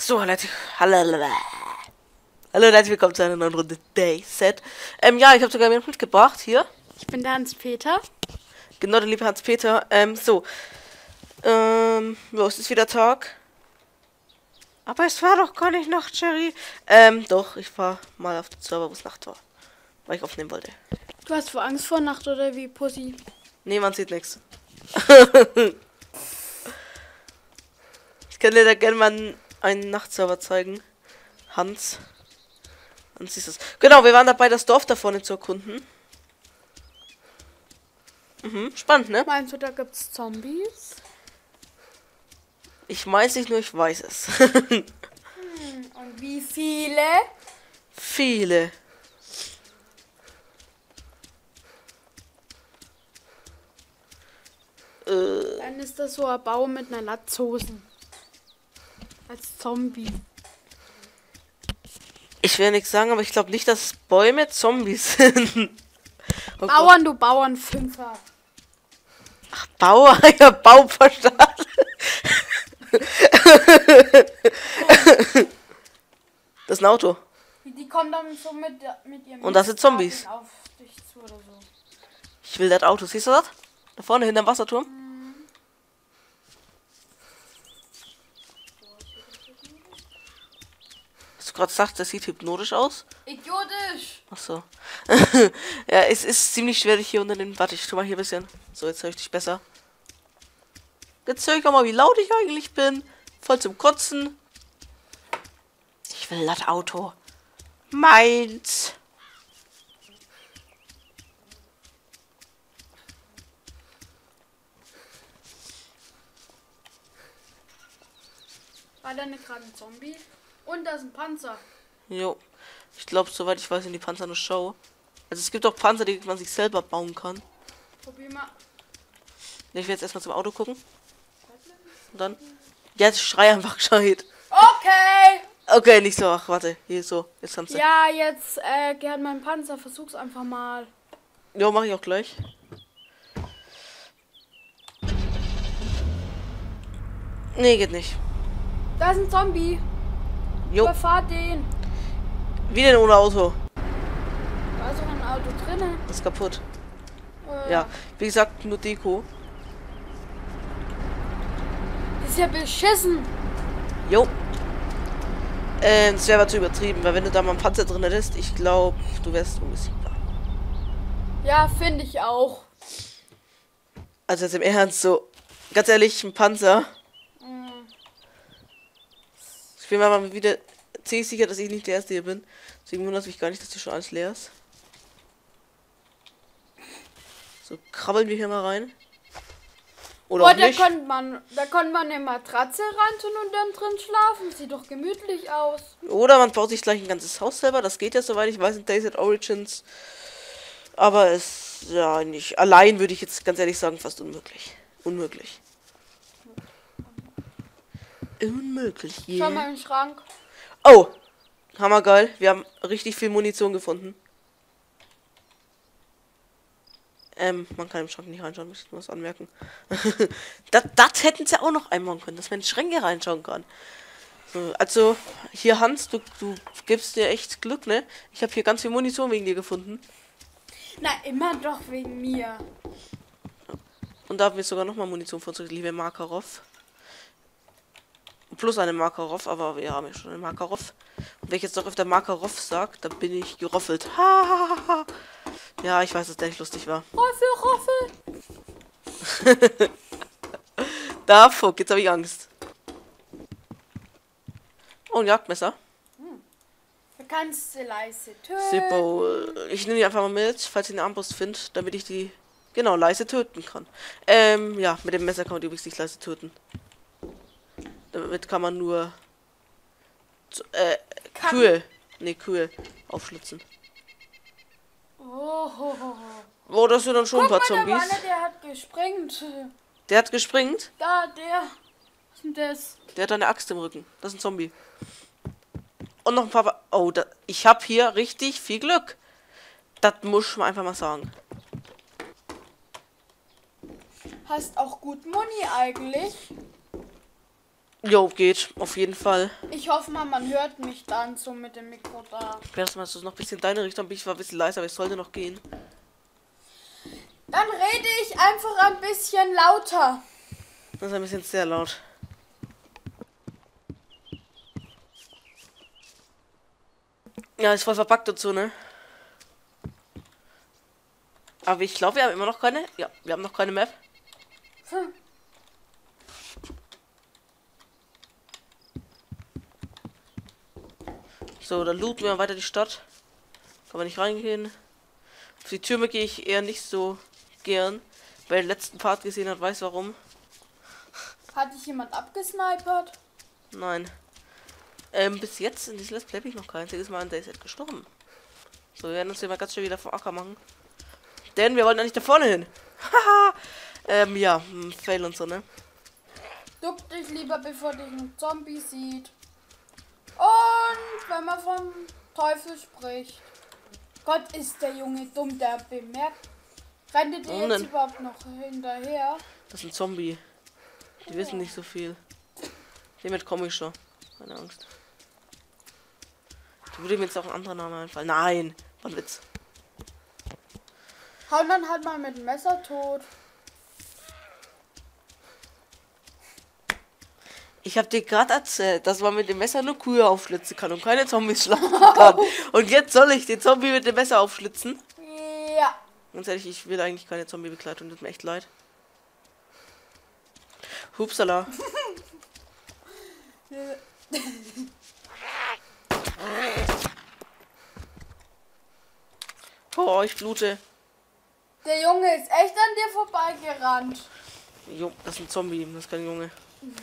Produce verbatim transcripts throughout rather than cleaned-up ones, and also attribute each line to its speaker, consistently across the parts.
Speaker 1: So, Leute. Hallo, hallo, hallo, herzlich willkommen zu einer neuen Runde Dayset. Ähm, ja, ich habe sogar jemanden mitgebracht hier.
Speaker 2: Ich bin der Hans-Peter.
Speaker 1: Genau, der liebe Hans-Peter. Ähm, so. Ähm, ja, es ist wieder Tag. Aber es war doch gar nicht Nacht, Jerry. Ähm, doch, ich war mal auf den Server, wo es Nacht war. Weil ich aufnehmen wollte.
Speaker 2: Du hast vor Angst vor Nacht oder wie, Pussy?
Speaker 1: Nee, man sieht nichts. Ich kann dir da gerne mal einen Nachtserver zeigen. Hans. Dann siehst du es. Genau, wir waren dabei, das Dorf da vorne zu erkunden. Mhm, spannend, ne?
Speaker 2: Meinst du, da gibt's Zombies?
Speaker 1: Ich weiß nicht nur, ich weiß es.
Speaker 2: Hm, und wie viele?
Speaker 1: Viele. Äh,
Speaker 2: Dann ist das so ein Baum mit einer Latzhosen. Als Zombie.
Speaker 1: ich will nichts sagen, aber ich glaube nicht, dass Bäume Zombies sind. Oh
Speaker 2: Bauern, du Bauernfünfer.
Speaker 1: Gott. Bauer, ja, Baumverstand. Das ist ein Auto.
Speaker 2: Die kommen dann so mit, mit ihrem
Speaker 1: Und das sind Zombies.
Speaker 2: auf dich zu oder so.
Speaker 1: Ich will das Auto. Siehst du das? Da vorne hinterm Wasserturm. Hast du gerade gesagt, das sieht hypnotisch aus?
Speaker 2: Idiotisch!
Speaker 1: Ach so. Ja, es ist ziemlich schwer, dich hier unter den... Warte, ich tu mal hier ein bisschen. So, jetzt höre ich dich besser. Jetzt höre ich auch mal, wie laut ich eigentlich bin. Voll zum Kotzen. Ich will das Auto. Meins.
Speaker 2: War da nicht gerade ein Zombie? Und da ist ein Panzer.
Speaker 1: Jo. Ich glaube, soweit ich weiß, sind die Panzer eine Show. Also es gibt auch Panzer, die man sich selber bauen kann.
Speaker 2: Probier mal.
Speaker 1: Ich will jetzt erstmal zum Auto gucken. Und dann... Jetzt schrei einfach gescheit.
Speaker 2: Okay!
Speaker 1: Okay, nicht so. Ach, warte. Hier so. Jetzt kannst du.
Speaker 2: Ja, jetzt äh, gehört mein Panzer. Versuch's einfach mal.
Speaker 1: Jo, mach ich auch gleich. Nee, geht nicht.
Speaker 2: Da ist ein Zombie.
Speaker 1: Jo.
Speaker 2: Überfahr den.
Speaker 1: Wie denn ohne Auto?
Speaker 2: Da ist doch ein Auto drinnen.
Speaker 1: Das ist kaputt.
Speaker 2: Äh,
Speaker 1: Ja. Wie gesagt, nur Deko.
Speaker 2: Ist ja beschissen.
Speaker 1: Jo. Ähm, das wäre aber zu übertrieben, weil wenn du da mal einen Panzer drin hättest, ich glaube, du wärst unbesiegbar.
Speaker 2: Ja, finde ich auch.
Speaker 1: Also jetzt im Ernst, so, ganz ehrlich, ein Panzer.
Speaker 2: Mhm.
Speaker 1: Ich bin mir mal wieder ziemlich sicher, dass ich nicht der Erste hier bin. Deswegen wundert es mich gar nicht, dass hier schon alles leer ist. So, krabbeln wir hier mal rein. Oder
Speaker 2: Oh,
Speaker 1: auch
Speaker 2: da
Speaker 1: nicht.
Speaker 2: konnte man, da konnte man eine Matratze reintun und dann drin schlafen. Sieht doch gemütlich aus.
Speaker 1: Oder man baut sich gleich ein ganzes Haus selber. Das geht ja, soweit ich weiß, in Dayset Origins. Aber es, ja, nicht. Allein würde ich jetzt ganz ehrlich sagen, fast unmöglich. Unmöglich. Unmöglich,
Speaker 2: Schau
Speaker 1: yeah.
Speaker 2: mal im Schrank.
Speaker 1: Oh! Hammergeil. Wir haben richtig viel Munition gefunden. Ähm, man kann im Schrank nicht reinschauen, muss ich nur was anmerken. das, das hätten sie auch noch einbauen können, dass man in Schränke reinschauen kann. So, also, hier Hans, du, du gibst dir echt Glück, ne? Ich habe hier ganz viel Munition wegen dir gefunden.
Speaker 2: Na, immer doch wegen mir.
Speaker 1: Und da haben wir sogar nochmal Munition für unsere liebe Makarov. Plus eine Makarov, aber wir haben ja schon eine Makarov. Und wenn ich jetzt noch öfter Makarov sage, dann bin ich geroffelt. Ha! Ja, ich weiß, dass der nicht lustig war.
Speaker 2: Roffel, Roffel.
Speaker 1: Da, fuck, jetzt habe ich Angst. Oh, ein Jagdmesser.
Speaker 2: Du kannst sie leise töten.
Speaker 1: Super. Ich nehme die einfach mal mit, falls ich eine Armbrust finde, damit ich die, genau, leise töten kann. Ähm, ja, mit dem Messer kann man die übrigens nicht leise töten. Damit kann man nur äh,
Speaker 2: Kann-
Speaker 1: Kühe, nee, Kühe aufschlitzen.
Speaker 2: Oh, ho, ho, ho.
Speaker 1: Oh, das sind dann schon
Speaker 2: Guck
Speaker 1: ein
Speaker 2: mal,
Speaker 1: paar
Speaker 2: der
Speaker 1: Zombies.
Speaker 2: Mann, der hat gesprengt.
Speaker 1: Der hat gespringt.
Speaker 2: Da, der. Was ist denn das?
Speaker 1: Der hat eine Axt im Rücken. Das ist ein Zombie. Und noch ein paar... Wa- Oh, da, ich habe hier richtig viel Glück. Das muss man einfach mal sagen.
Speaker 2: Hast auch gut Muni eigentlich.
Speaker 1: Jo, geht. Auf jeden Fall.
Speaker 2: Ich hoffe mal, man hört mich dann so mit dem Mikro da.
Speaker 1: Ich werde mal so noch ein bisschen in deine Richtung. Ich war ein bisschen leiser, aber es sollte noch gehen.
Speaker 2: Dann rede ich einfach ein bisschen lauter.
Speaker 1: Das ist ein bisschen sehr laut. Ja, ist voll verpackt dazu, ne? Aber ich glaube, wir haben immer noch keine. Ja, wir haben noch keine Map.
Speaker 2: Hm.
Speaker 1: So, dann looten wir weiter die Stadt. Kann man nicht reingehen. Auf die Türme gehe ich eher nicht so gern. Wer den letzten Part gesehen hat, weiß warum.
Speaker 2: Hat dich jemand abgesnipert?
Speaker 1: Nein. Ähm, bis jetzt in diesem Let's Play bin ich noch kein einziges Mal in Dayset gestorben. So, wir werden uns hier mal ganz schnell wieder vom Acker machen. Denn wir wollen ja nicht da vorne hin. Haha. ähm, ja, hm, Fail und so, ne?
Speaker 2: Duck dich lieber, bevor dich ein Zombie sieht. Und wenn man vom Teufel spricht. Gott, ist der Junge dumm, der bemerkt. Rennt ihr dir
Speaker 1: Warum
Speaker 2: jetzt
Speaker 1: denn?
Speaker 2: überhaupt noch hinterher?
Speaker 1: Das ist ein Zombie. Die wissen nicht so viel. Damit komme ich schon. Keine Angst. Da würde mir jetzt auch ein anderer Name einfallen. Nein, war ein Witz.
Speaker 2: Hau dann halt mal mit dem Messer tot.
Speaker 1: Ich habe dir gerade erzählt, dass man mit dem Messer nur Kühe aufschlitzen kann und keine Zombies schlachten kann. Und jetzt soll ich den Zombie mit dem Messer aufschlitzen?
Speaker 2: Ja.
Speaker 1: Ganz ehrlich, ich will eigentlich keine Zombie-Begleitung, tut mir echt leid. Hupsala. Oh, ich blute.
Speaker 2: Der Junge ist echt an dir vorbeigerannt.
Speaker 1: Jo, das ist ein Zombie, das ist kein Junge.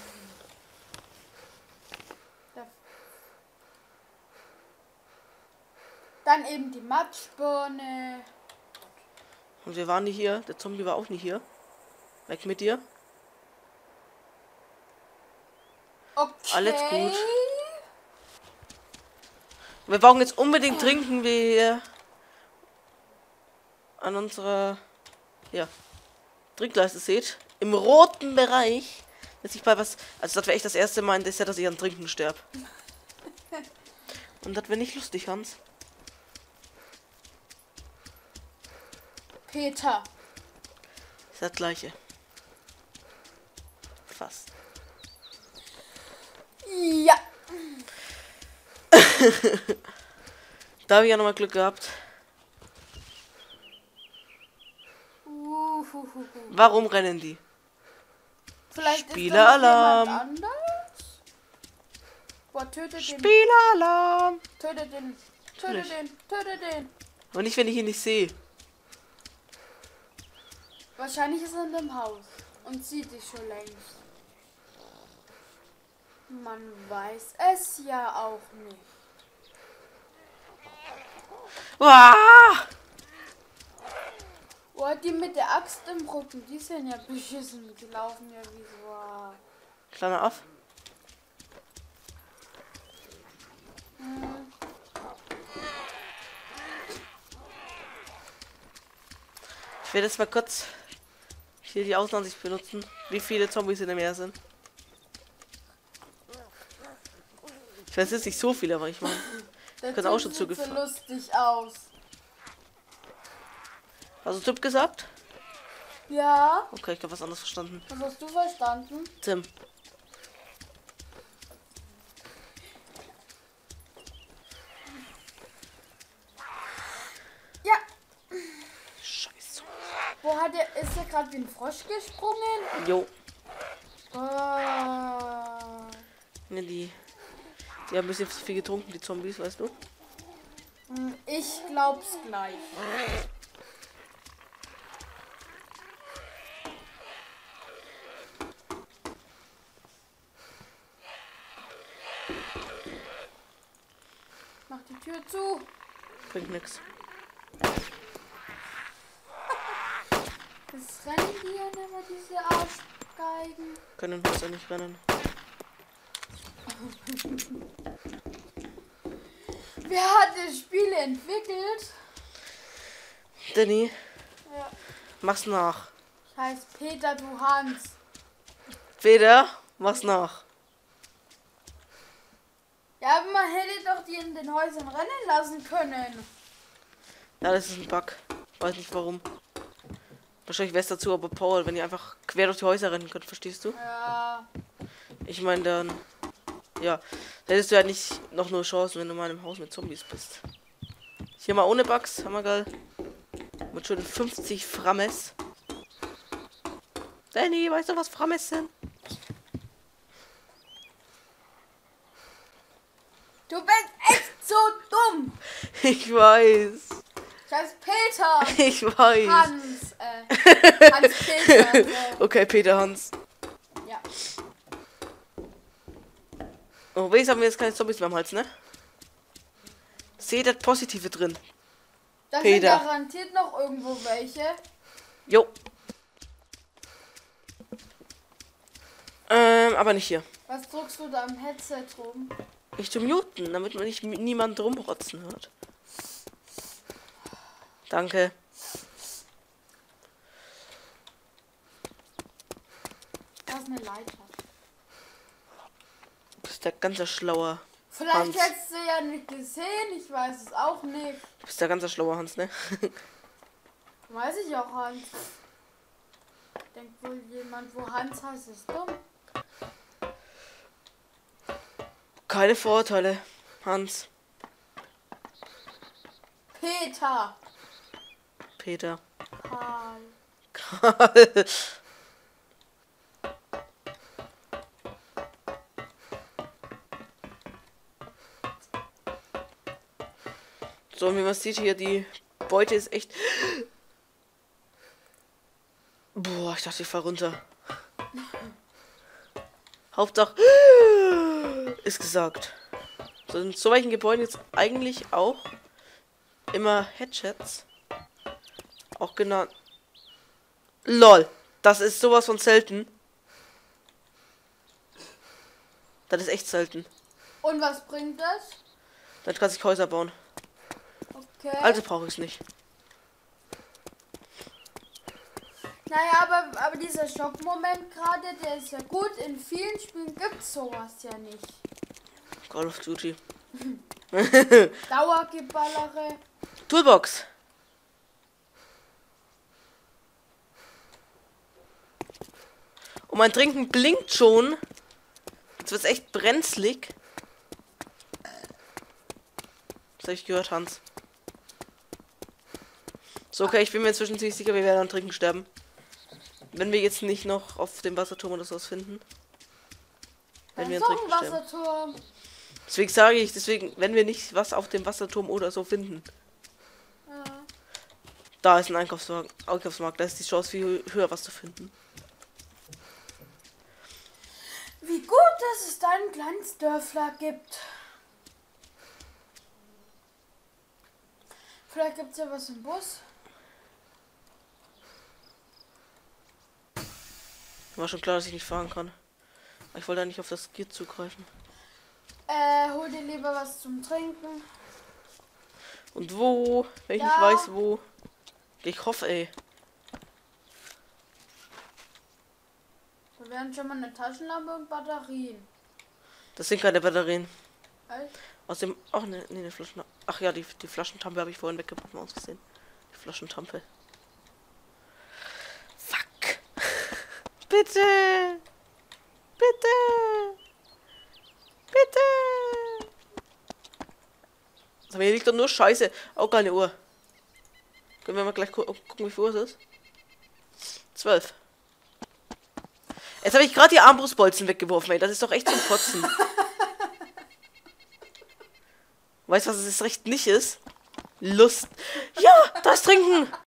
Speaker 2: Dann eben die Matschbirne.
Speaker 1: Und wir waren nicht hier, der Zombie war auch nicht hier. Weg mit dir.
Speaker 2: Okay.
Speaker 1: Alles gut. Wir brauchen jetzt unbedingt trinken, wie ihr an unserer ja, Trinkleiste seht. Im roten Bereich. Dass ich bei was. Also das wäre echt das erste Mal in der Set, dass ich an Trinken sterbe. Und das wäre nicht lustig, Hans.
Speaker 2: Peter.
Speaker 1: Ist das gleiche. Fast.
Speaker 2: Ja.
Speaker 1: Da habe ich ja nochmal Glück gehabt.
Speaker 2: Uhuhuhu.
Speaker 1: Warum rennen die?
Speaker 2: Vielleicht
Speaker 1: Spieleralarm.
Speaker 2: ist da noch jemand anders. Boah, tötet den.
Speaker 1: Spielalarm!
Speaker 2: Tötet den. Tötet
Speaker 1: Natürlich.
Speaker 2: den. Tötet den.
Speaker 1: Aber nicht, wenn ich ihn nicht sehe.
Speaker 2: Wahrscheinlich ist er in dem Haus und sieht dich schon längst. Man weiß es ja auch nicht.
Speaker 1: Uah!
Speaker 2: Oh, die mit der Axt im Rücken, die sind ja beschissen. Die laufen ja wie so. ah.
Speaker 1: Kleiner Aff.
Speaker 2: Hm.
Speaker 1: Ich werde jetzt mal kurz hier die Außenansicht benutzen, wie viele Zombies in dem Meer sind. Ich weiß jetzt nicht so viele, aber ich meine,
Speaker 2: Der
Speaker 1: Könnte auch
Speaker 2: Typ
Speaker 1: schon
Speaker 2: sieht so
Speaker 1: zugefahren.
Speaker 2: lustig aus.
Speaker 1: hast du Tipp gesagt?
Speaker 2: Ja,
Speaker 1: Okay, ich habe was anderes verstanden.
Speaker 2: was hast du verstanden?
Speaker 1: Tim.
Speaker 2: Ja.
Speaker 1: Scheiße.
Speaker 2: Wo hat er, ist er gerade wie ein Frosch gesprungen?
Speaker 1: Jo.
Speaker 2: Ah.
Speaker 1: Ne, die. Die haben ein bisschen zu viel getrunken, die Zombies, weißt du?
Speaker 2: Hm, Ich glaub's gleich. Mach die Tür zu.
Speaker 1: Bringt nix.
Speaker 2: Das rennen die ja immer, diese Arschgeigen.
Speaker 1: Können wir ja nicht rennen.
Speaker 2: Wer hat das Spiel entwickelt?
Speaker 1: Danny,
Speaker 2: Ja.
Speaker 1: mach's nach.
Speaker 2: Ich heiße Peter, du Hans.
Speaker 1: Peter, mach's nach.
Speaker 2: Ja, aber man hätte doch die in den Häusern rennen lassen können.
Speaker 1: Ja, das ist ein Bug. Weiß nicht warum. Wahrscheinlich wäre es dazu aber Paul, wenn ihr einfach quer durch die Häuser rennen könnt, verstehst du?
Speaker 2: Ja.
Speaker 1: Ich meine dann... Ja, da hättest du ja nicht noch nur Chancen, wenn du mal im Haus mit Zombies bist. Hier mal ohne Bugs, hammergeil. Mit schön fünfzig Frammes. Danny, weißt du, was Frammes sind?
Speaker 2: Du bist echt so dumm.
Speaker 1: Ich weiß.
Speaker 2: Ich heiße Peter.
Speaker 1: Ich weiß.
Speaker 2: Hans. Äh, Hans Peter. So.
Speaker 1: Okay, Peter Hans.
Speaker 2: Ja.
Speaker 1: Oh, wenigstens haben wir jetzt keine Zombies mehr am Hals, ne? Seht das Positive drin.
Speaker 2: Da sind
Speaker 1: Peter.
Speaker 2: garantiert noch irgendwo welche.
Speaker 1: Jo. Ähm, aber nicht hier.
Speaker 2: Was drückst du da am Headset rum?
Speaker 1: Ich zu muten, damit man nicht niemand rumrotzen hört. Danke.
Speaker 2: Das ist eine Leiter.
Speaker 1: Du bist der ganze schlauer
Speaker 2: Vielleicht
Speaker 1: Hans.
Speaker 2: hättest du ja nicht gesehen, ich weiß es auch nicht.
Speaker 1: Du bist der ganze schlauer Hans, ne?
Speaker 2: Weiß ich auch, Hans. Denkt wohl jemand, wo Hans heißt, ist dumm.
Speaker 1: Keine Vorurteile, Hans.
Speaker 2: Peter.
Speaker 1: Peter.
Speaker 2: Karl.
Speaker 1: Karl. So, und wie man sieht hier, die Beute ist echt... Boah, ich dachte, ich fall runter. Hauptsache... Ist gesagt. So, in so welchen Gebäuden jetzt eigentlich auch immer Headshots. Auch genannt. LOL. Das ist sowas von selten. Das ist echt selten.
Speaker 2: Und was bringt das?
Speaker 1: Dann kann sich Häuser bauen.
Speaker 2: Okay.
Speaker 1: Also brauche ich es nicht.
Speaker 2: Naja, aber, aber dieser Schockmoment gerade, der ist ja gut. In vielen Spielen gibt es sowas ja nicht.
Speaker 1: Call of Duty.
Speaker 2: Dauergeballere.
Speaker 1: Toolbox. Und mein Trinken blinkt schon. Jetzt wird es echt brenzlig. Das habe ich gehört, Hans. So, okay, ich bin mir inzwischen ziemlich sicher, wir werden an Trinken sterben. Wenn wir jetzt nicht noch auf dem Wasserturm oder sowas finden. Wenn wir an
Speaker 2: Ein
Speaker 1: Trinken sterben.
Speaker 2: Wasserturm.
Speaker 1: Deswegen sage ich, deswegen, wenn wir nicht was auf dem Wasserturm oder so finden.
Speaker 2: Ja.
Speaker 1: Da ist ein Einkaufswagen, Einkaufsmarkt, da ist die Chance viel höher, was zu finden.
Speaker 2: Wie gut, dass es da ein kleines Dörfler gibt. Vielleicht gibt es ja was im Bus.
Speaker 1: War schon klar, dass ich nicht fahren kann. Aber ich wollte nicht auf das Gier zugreifen.
Speaker 2: Äh, hol dir lieber was zum Trinken.
Speaker 1: Und wo? Wenn ich
Speaker 2: Ja.
Speaker 1: nicht weiß, wo. Ich hoffe, ey.
Speaker 2: Da wären schon mal eine Taschenlampe und Batterien.
Speaker 1: Das sind keine Batterien.
Speaker 2: Echt?
Speaker 1: Aus dem. Ach, ne, ne, ne Flaschen. Ach ja, die, die Flaschentampe habe ich vorhin weggebracht, mal ausgesehen. Die Flaschentampe. Fuck. Bitte. Bitte. Bitte. Aber hier liegt doch nur Scheiße. Auch keine Uhr. Können wir mal gleich gu gucken, wie viel Uhr es ist? Zwölf. Jetzt habe ich gerade die Armbrustbolzen weggeworfen, ey. Das ist doch echt zum Kotzen. Weißt du, was es recht nicht ist? Lust. Ja, das Trinken.